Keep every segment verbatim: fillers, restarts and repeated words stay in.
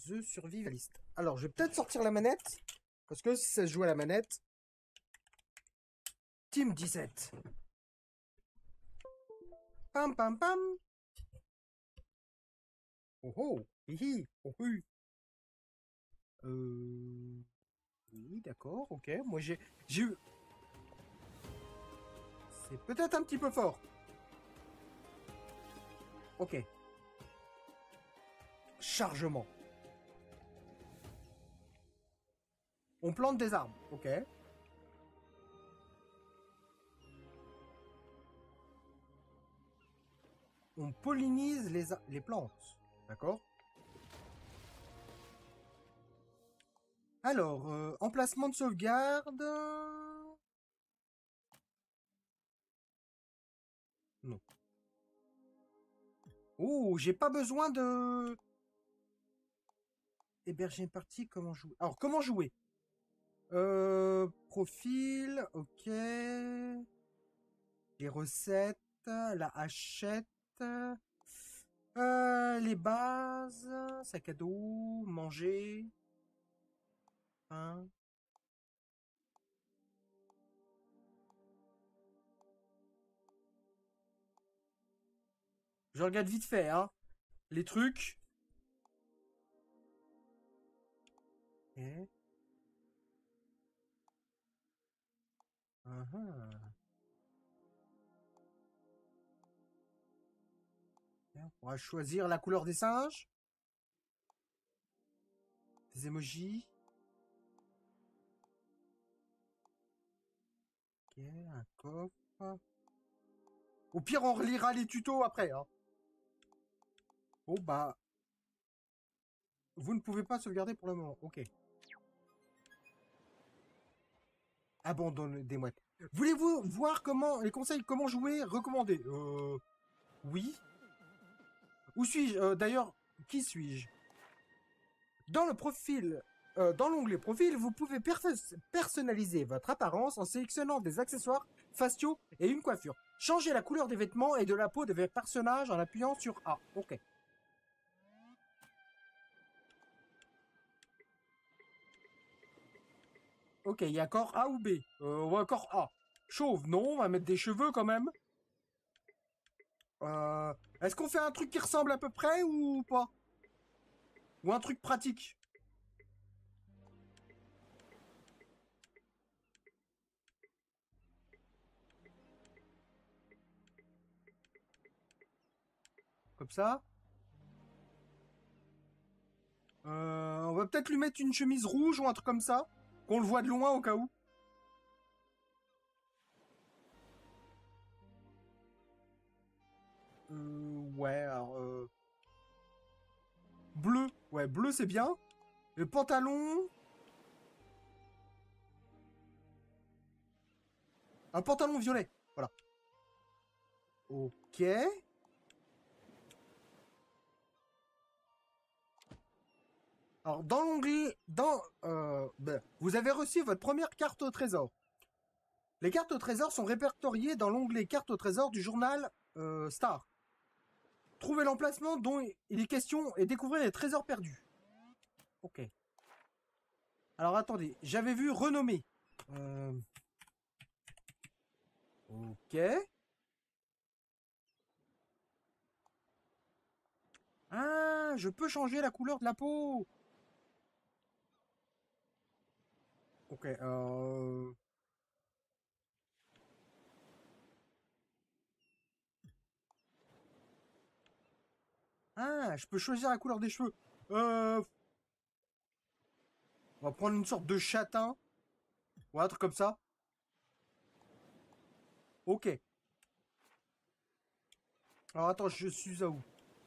The Survivalist. Alors, je vais peut-être sortir la manette. Parce que si ça se joue à la manette. Team dix-sept. Pam pam pam. Oh oh. Hihi. Oh oui. Euh... Oui, d'accord, ok. Moi, j'ai... J'ai eu... C'est peut-être un petit peu fort. Ok. Chargement. On plante des arbres. Ok. On pollinise les, les plantes. D'accord. Alors, euh, emplacement de sauvegarde... Non. Oh, j'ai pas besoin de... Héberger une partie, comment jouer? Alors, comment jouer? Euh, profil, ok. Les recettes, la hachette. Euh, les bases, sac à dos, manger. Hein. Je regarde vite fait, hein. Les trucs. Ok. Uh-huh. On va choisir la couleur des singes. Des emojis. Ok, un coffre. Au pire, on relira les tutos après. Hein. Bon, bah... Vous ne pouvez pas sauvegarder pour le moment. Ok. Abandonne des mouettes. Voulez-vous voir comment les conseils comment jouer recommandés? Euh... Oui. Où suis-je? Euh, D'ailleurs, qui suis-je? Dans le profil, euh, dans l'onglet profil, vous pouvez perso- personnaliser votre apparence en sélectionnant des accessoires faciaux et une coiffure. Changez la couleur des vêtements et de la peau de votre personnage en appuyant sur A. Ok. Ok, il y a encore A ou B. Euh, ou encore A. Chauve, non, on va mettre des cheveux quand même. Euh, Est-ce qu'on fait un truc qui ressemble à peu près ou pas? Ou un truc pratique? Comme ça. Euh, on va peut-être lui mettre une chemise rouge ou un truc comme ça. Qu'on le voit de loin au cas où. Euh, ouais, alors... Euh... Bleu. Ouais, bleu c'est bien. Le pantalon... Un pantalon violet. Voilà. Ok. Alors, dans l'onglet... Dans... Euh, ben, vous avez reçu votre première carte au trésor. Les cartes au trésor sont répertoriées dans l'onglet cartes au trésor du journal euh, Star. Trouvez l'emplacement dont il est question et découvrez les trésors perdus. Ok. Alors attendez, j'avais vu renommer. Euh... Ok. Ah, je peux changer la couleur de la peau. Ok. Euh... Ah, je peux choisir la couleur des cheveux. Euh... On va prendre une sorte de châtain. Ou un truc comme ça. Ok. Alors attends, je suis à où?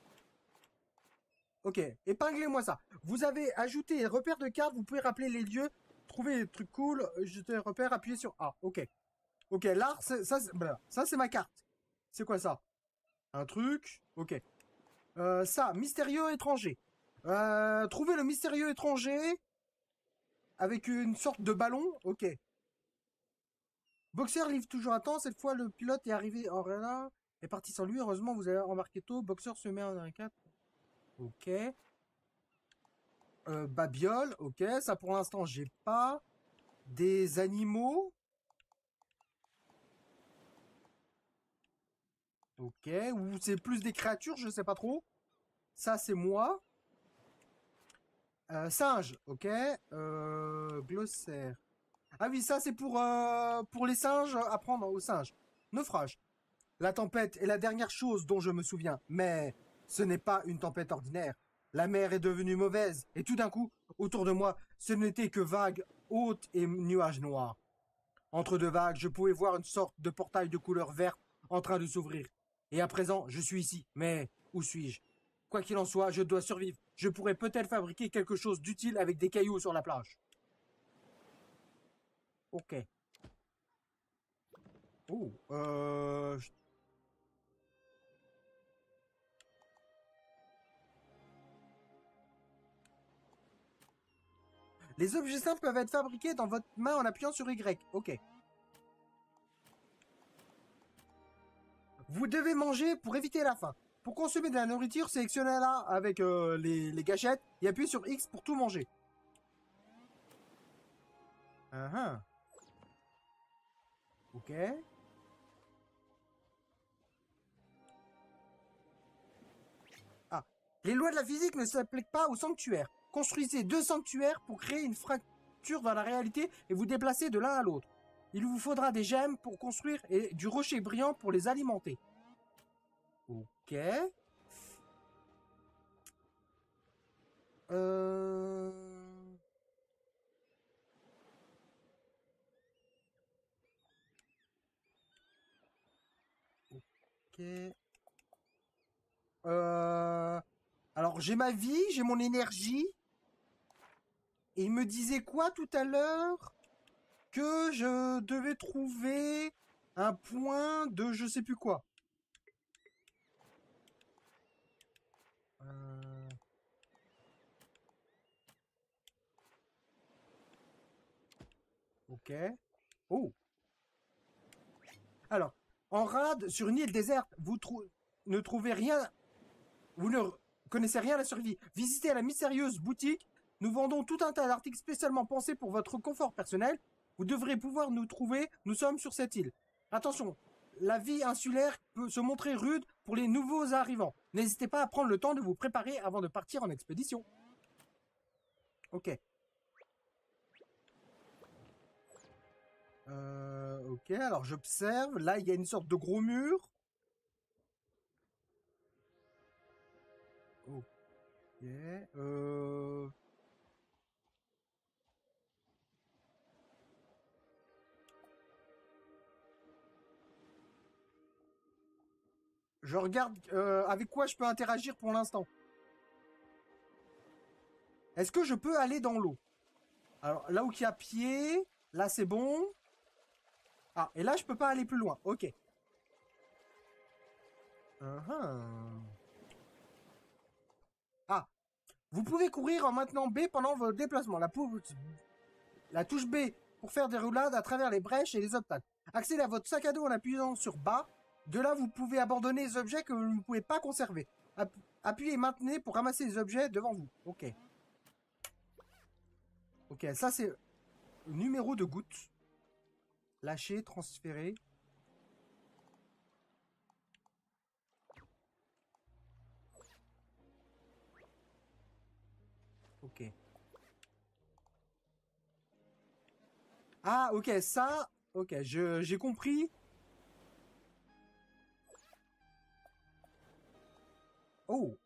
Ok, épinglez-moi ça. Vous avez ajouté les repères de cartes, vous pouvez rappeler les lieux, trouver des trucs cool, jeter les repères, appuyer sur A. Ok. Ok, là, ça, ça, voilà. Ça c'est ma carte. C'est quoi ça? Un truc. Ok. Euh, ça, mystérieux étranger. Euh, trouver le mystérieux étranger avec une sorte de ballon. Ok. Boxer livre toujours à temps. Cette fois, le pilote est arrivé en là, est parti sans lui. Heureusement, vous avez remarqué tôt. Boxer se met en un quatre. Ok. Euh, babiole, ok. Ça, pour l'instant, j'ai pas. Des animaux. Ok. Ou c'est plus des créatures, je sais pas trop. Ça, c'est moi. Euh, singe, ok. Euh, glossaire. Ah oui, ça, c'est pour, euh, pour les singes, apprendre aux singes. Naufrage. La tempête est la dernière chose dont je me souviens, mais ce n'est pas une tempête ordinaire. La mer est devenue mauvaise, et tout d'un coup, autour de moi, ce n'était que vagues hautes et nuages noirs. Entre deux vagues, je pouvais voir une sorte de portail de couleur verte en train de s'ouvrir. Et à présent, je suis ici. Mais où suis-je? Quoi qu'il en soit, je dois survivre. Je pourrais peut-être fabriquer quelque chose d'utile avec des cailloux sur la plage. Ok. Oh, euh... Les objets simples peuvent être fabriqués dans votre main en appuyant sur Y. Ok. Vous devez manger pour éviter la faim. Pour consommer de la nourriture, sélectionnez-la avec euh, les, les gâchettes et appuyez sur X pour tout manger. Uh -huh. Ok. Ah. Les lois de la physique ne s'appliquent pas aux sanctuaires. Construisez deux sanctuaires pour créer une fracture dans la réalité et vous déplacer de l'un à l'autre. Il vous faudra des gemmes pour construire et du rocher brillant pour les alimenter. Ok. Euh... Ok. Euh... Alors, j'ai ma vie, j'ai mon énergie. Et il me disait quoi tout à l'heure? Que je devais trouver un point de je sais plus quoi. Euh... Ok. Oh. Alors, en rade, sur une île déserte, vous trou- ne trouvez rien. Vous ne connaissez rien à la survie. Visitez la mystérieuse boutique. Nous vendons tout un tas d'articles spécialement pensés pour votre confort personnel. Vous devrez pouvoir nous trouver. Nous sommes sur cette île. Attention, la vie insulaire peut se montrer rude pour les nouveaux arrivants. N'hésitez pas à prendre le temps de vous préparer avant de partir en expédition. Ok. Euh, ok, alors j'observe. Là, il y a une sorte de gros mur. Ok. Euh... Je regarde euh, avec quoi je peux interagir pour l'instant. Est-ce que je peux aller dans l'eau? Alors là où il y a pied, là c'est bon. Ah, et là je peux pas aller plus loin. Ok. Uh-huh. Ah, vous pouvez courir en maintenant B pendant votre déplacement. La, pou- la touche B pour faire des roulades à travers les brèches et les obstacles. Accédez à votre sac à dos en appuyant sur bas. De là, vous pouvez abandonner les objets que vous ne pouvez pas conserver. App- appuyez et maintenez pour ramasser les objets devant vous. Ok. Ok, ça c'est le numéro de goutte. Lâcher, transférer. Ok. Ah, ok, ça. Ok, je, j'ai compris. Oh.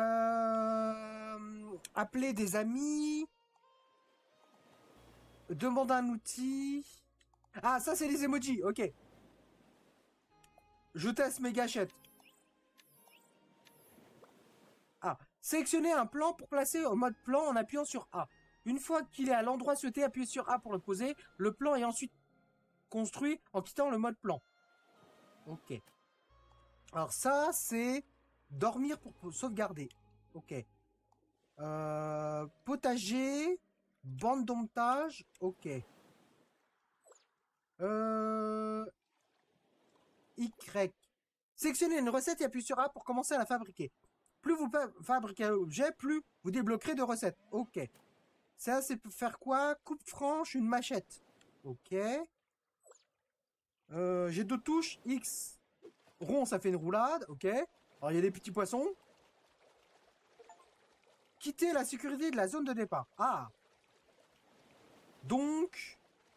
Euh, appeler des amis. Demander un outil. Ah, ça, c'est les emojis. Ok. Je teste mes gâchettes. Ah. Sélectionnez un plan pour placer en mode plan en appuyant sur A. Une fois qu'il est à l'endroit souhaité, appuyez sur A pour le poser. Le plan est ensuite construit en quittant le mode plan. Ok. Alors ça, c'est dormir pour sauvegarder. Ok. Euh, potager, bande domptage, ok. Euh, Y. Sélectionnez une recette et appuyez sur A pour commencer à la fabriquer. Plus vous fabriquez un objet, plus vous débloquerez de recettes. Ok. Ça, c'est pour faire quoi? Coupe franche, une machette. Ok. Euh, J'ai deux touches. X. Rond, ça fait une roulade. Ok. Alors, il y a des petits poissons. Quitter la sécurité de la zone de départ. Ah. Donc...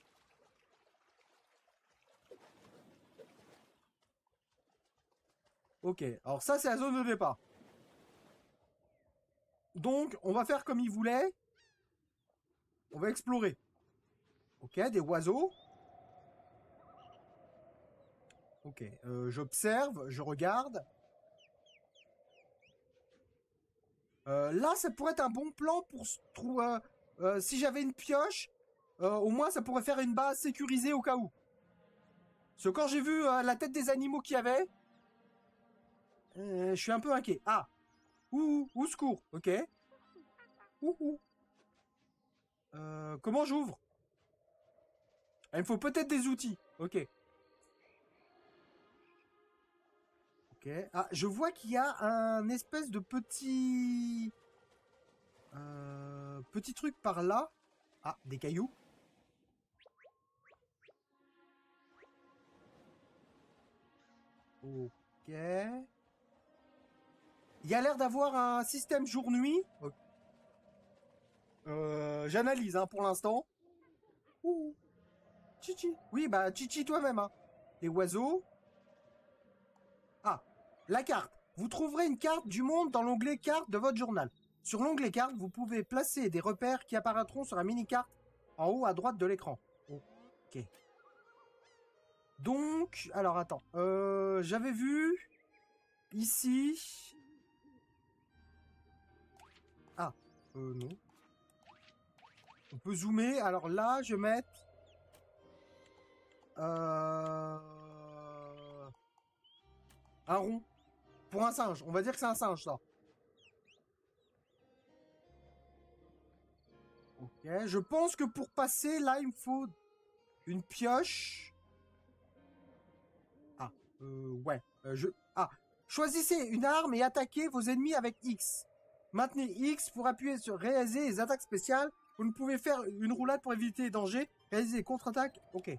Ok. Alors, ça, c'est la zone de départ. Donc, on va faire comme il voulait. On va explorer. Ok, des oiseaux. Ok, euh, j'observe, je regarde. Euh, là, ça pourrait être un bon plan pour se trouver... Euh, euh, si j'avais une pioche, euh, au moins ça pourrait faire une base sécurisée au cas où. Parce que quand j'ai vu euh, la tête des animaux qu'il y avait, euh, je suis un peu inquiet. Ah, ouh, ouh, secours, ok. Ouh, ouh. Euh, comment j'ouvre? Il me faut peut-être des outils, ok. Ok. Ah, je vois qu'il y a un espèce de petit... Euh, petit truc par là. Ah, des cailloux. Ok. Il y a l'air d'avoir un système jour-nuit. Ok. Euh, J'analyse hein, pour l'instant. Ouh. Chichi. Oui, bah chichi toi-même. Hein. Les oiseaux. Ah, la carte. Vous trouverez une carte du monde dans l'onglet carte de votre journal. Sur l'onglet carte, vous pouvez placer des repères qui apparaîtront sur la mini-carte en haut à droite de l'écran. Ok. Donc, alors attends. Euh, J'avais vu ici. Ah, euh, non. On peut zoomer. Alors là, je vais mettre... Euh... Un rond. Pour un singe. On va dire que c'est un singe, ça. Ok. Je pense que pour passer, là, il me faut une pioche. Ah. Euh, ouais. Euh, je... Ah. Choisissez une arme et attaquez vos ennemis avec X. Maintenez X pour appuyer sur réaliser les attaques spéciales. Vous ne pouvez faire une roulade pour éviter les dangers. Réaliser les contre-attaques. Ok.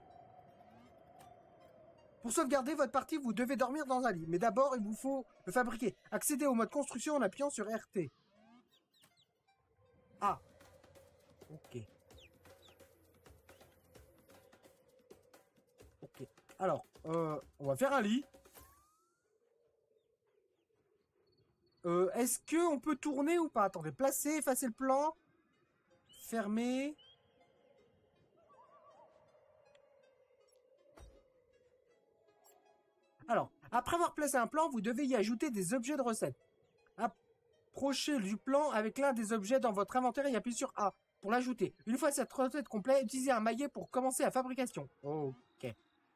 Pour sauvegarder votre partie, vous devez dormir dans un lit. Mais d'abord, il vous faut le fabriquer. Accédez au mode construction en appuyant sur R T. Ah. Ok. Ok. Alors, euh, on va faire un lit. Euh, Est-ce que on peut tourner ou pas? Attendez, placer, effacer le plan. Fermer. Alors, après avoir placé un plan, vous devez y ajouter des objets de recette. Approchez du plan avec l'un des objets dans votre inventaire et appuyez sur A pour l'ajouter. Une fois cette recette complète, utilisez un maillet pour commencer la fabrication. Ok.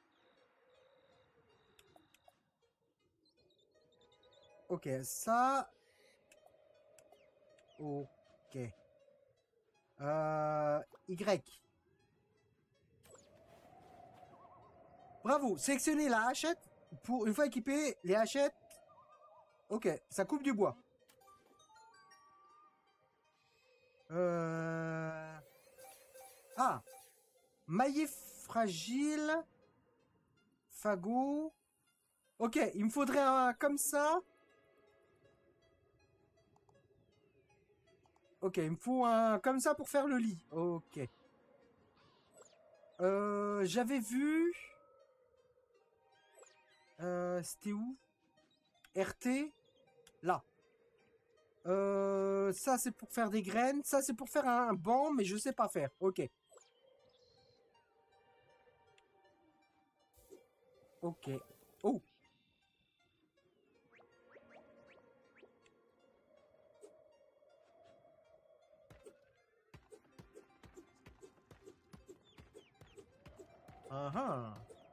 Ok, ça... Ok. Euh... Y. Bravo, sélectionnez la hachette. Pour une fois équipé, les hachettes... Ok, ça coupe du bois. Euh... Ah. Maillet fragile. Fagot. Ok, il me faudrait un comme ça. Ok, il me faut un comme ça pour faire le lit. Ok. Euh, J'avais vu... Euh, C'était où? R T. Là. Euh, ça, c'est pour faire des graines. Ça, c'est pour faire un banc, mais je sais pas faire. Ok. Ok. Oh. Ah ah.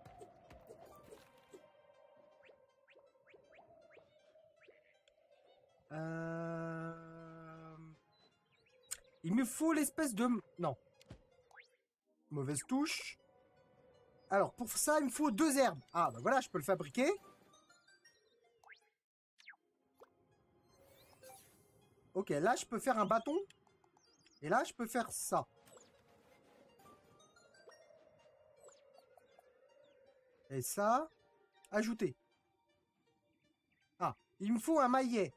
Euh... Il me faut l'espèce de... Non. Mauvaise touche. Alors, pour ça, il me faut deux herbes. Ah, bah voilà, je peux le fabriquer. Ok, là, je peux faire un bâton. Et là, je peux faire ça. Et ça, ajouter. Ah, il me faut un maillet.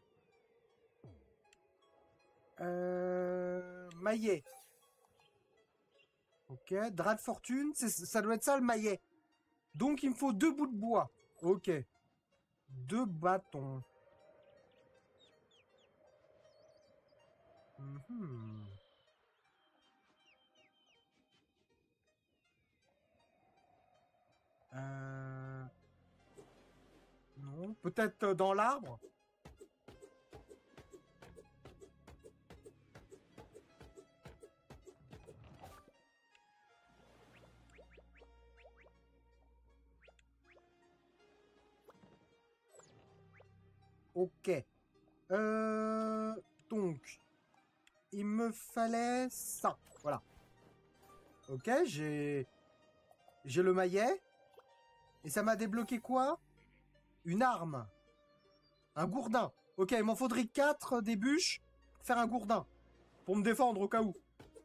Euh, maillet. Ok, drap de fortune, ça doit être ça le maillet. Donc il me faut deux bouts de bois. Ok. Deux bâtons. Mhm. Euh... Non, peut-être dans l'arbre. Ok. Euh... Donc, il me fallait ça. Voilà. Ok, j'ai... J'ai le maillet. Et ça m'a débloqué quoi? Une arme. Un gourdin. Ok, il m'en faudrait quatre des bûches pour faire un gourdin. Pour me défendre au cas où.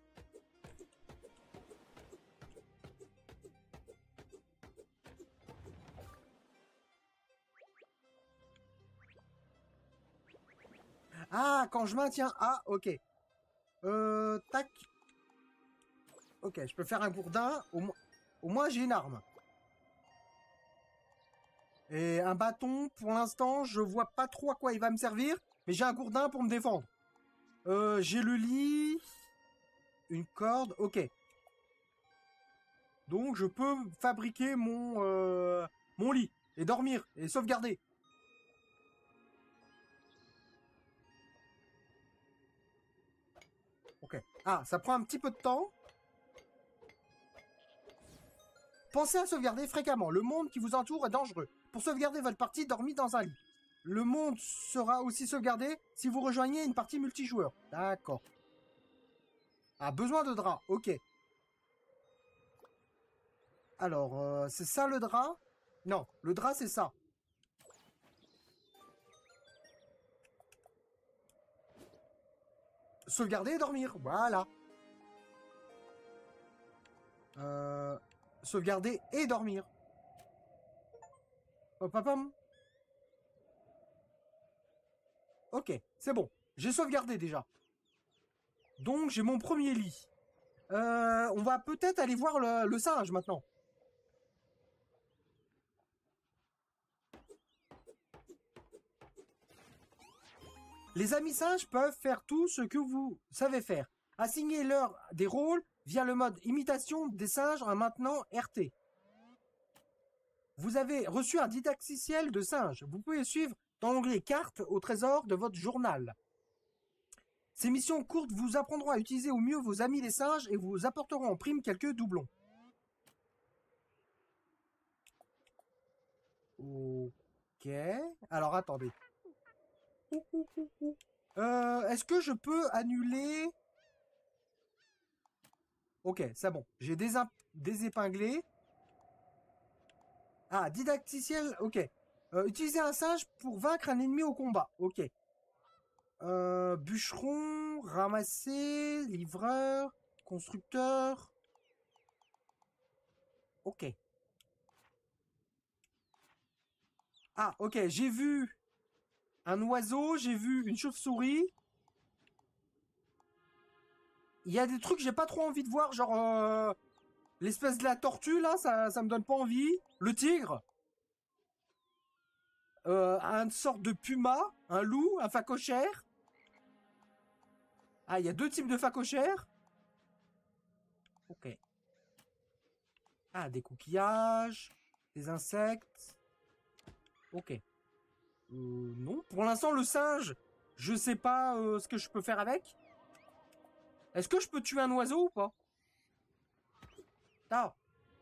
Ah, quand je maintiens A, ok. Euh, tac. Ok, je peux faire un gourdin. Au, mo au moins, j'ai une arme. Et un bâton, pour l'instant, je vois pas trop à quoi il va me servir. Mais j'ai un gourdin pour me défendre. Euh, j'ai le lit. Une corde, ok. Donc, je peux fabriquer mon, euh, mon lit. Et dormir. Et sauvegarder. Ok. Ah, ça prend un petit peu de temps. Pensez à sauvegarder fréquemment. Le monde qui vous entoure est dangereux. Pour sauvegarder votre partie, dormez dans un lit. Le monde sera aussi sauvegardé si vous rejoignez une partie multijoueur. D'accord. Ah, besoin de drap. Ok. Alors, euh, c'est ça le drap? Non, le drap, c'est ça. Sauvegarder et dormir. Voilà. Euh, sauvegarder et dormir. Hop, hop, hop. Ok, c'est bon. J'ai sauvegardé déjà. Donc, j'ai mon premier lit. Euh, on va peut-être aller voir le, le singe maintenant. Les amis singes peuvent faire tout ce que vous savez faire. Assignez-leur des rôles via le mode imitation des singes en maintenant R T. Vous avez reçu un didacticiel de singe. Vous pouvez suivre dans l'onglet Cartes au trésor de votre journal. Ces missions courtes vous apprendront à utiliser au mieux vos amis les singes et vous apporteront en prime quelques doublons. Ok. Alors attendez. Euh, Est-ce que je peux annuler... Ok, c'est bon. J'ai désépinglé. Ah, didacticiel, ok. Euh, utiliser un singe pour vaincre un ennemi au combat, ok. Euh, bûcheron, ramasser, livreur, constructeur. Ok. Ah, ok, j'ai vu un oiseau, j'ai vu une chauve-souris. Il y a des trucs que j'ai pas trop envie de voir, genre euh, l'espèce de la tortue là, ça, ça me donne pas envie. Le tigre. Euh, une sorte de puma, un loup, un phacochère. Ah, il y a deux types de phacochères. Ok. Ah, des coquillages, des insectes. Ok. Euh, non, pour l'instant, le singe, je sais pas euh, ce que je peux faire avec. Est-ce que je peux tuer un oiseau ou pas? Ah.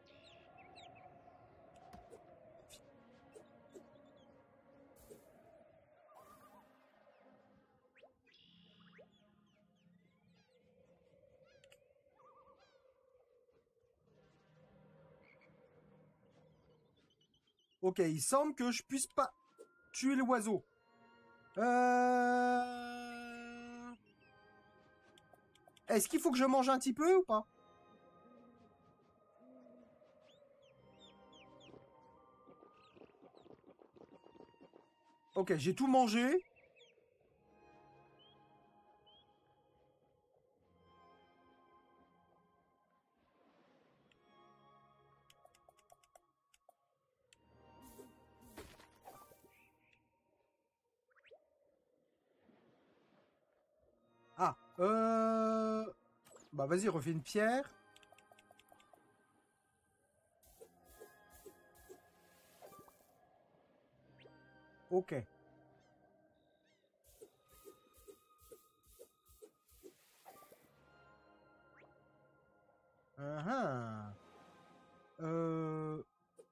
Ok, il semble que je puisse pas tuer l'oiseau. Euh... Est-ce qu'il faut que je mange un petit peu ou pas? Ok, j'ai tout mangé. Ah, euh... Bah vas-y, refais une pierre. Ok. Uh-huh. Euh...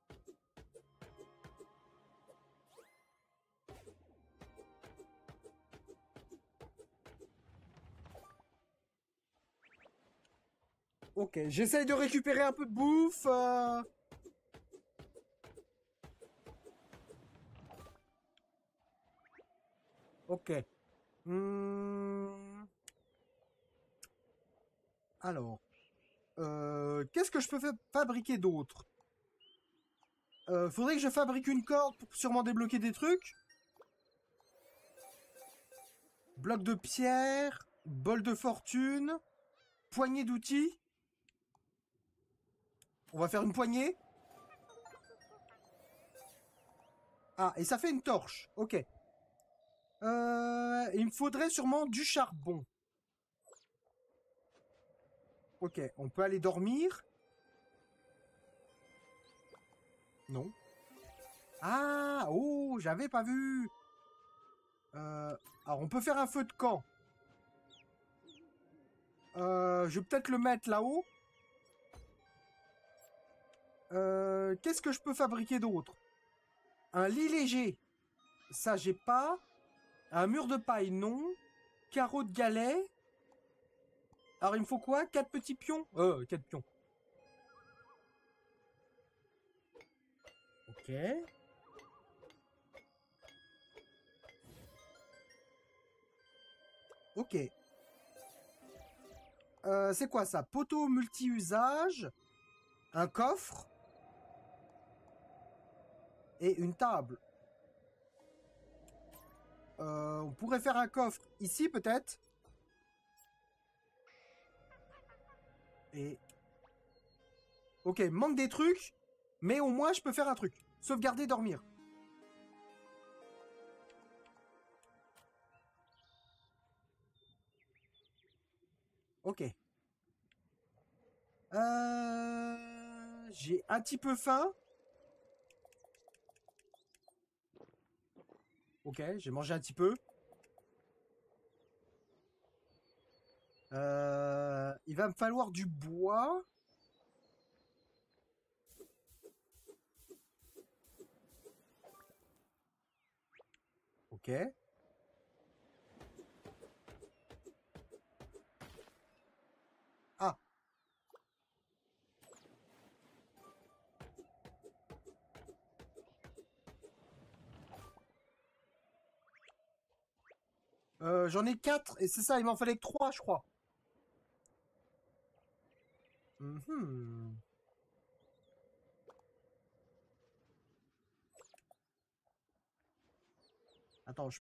Ok, j'essaye de récupérer un peu de bouffe. euh. Ok. Hmm. Alors, euh, qu'est-ce que je peux fa- fabriquer d'autre? Euh, faudrait que je fabrique une corde pour sûrement débloquer des trucs. Bloc de pierre, bol de fortune, poignée d'outils. On va faire une poignée. Ah, et ça fait une torche. Ok. Euh, il me faudrait sûrement du charbon. Ok, on peut aller dormir. Non. Ah, oh, j'avais pas vu. Euh, alors, on peut faire un feu de camp. Euh, je vais peut-être le mettre là-haut. Euh, Qu'est-ce que je peux fabriquer d'autre? Un lit léger. Ça, j'ai pas. Un mur de paille, non. Carreau de galet. Alors, il me faut quoi? Quatre petits pions? Euh, quatre pions. Ok. Ok. Euh, c'est quoi ça? Poteau multi-usage. Un coffre. Et une table. Euh, on pourrait faire un coffre ici, peut-être. Et... Ok, manque des trucs. Mais au moins, je peux faire un truc. Sauvegarder, dormir. Ok. Euh... J'ai un petit peu faim. Ok, j'ai mangé un petit peu. Euh... Il va me falloir du bois. Ok. Ah. Euh, j'en ai quatre. Et c'est ça, il m'en fallait que trois, je crois. Mhm. Attends, je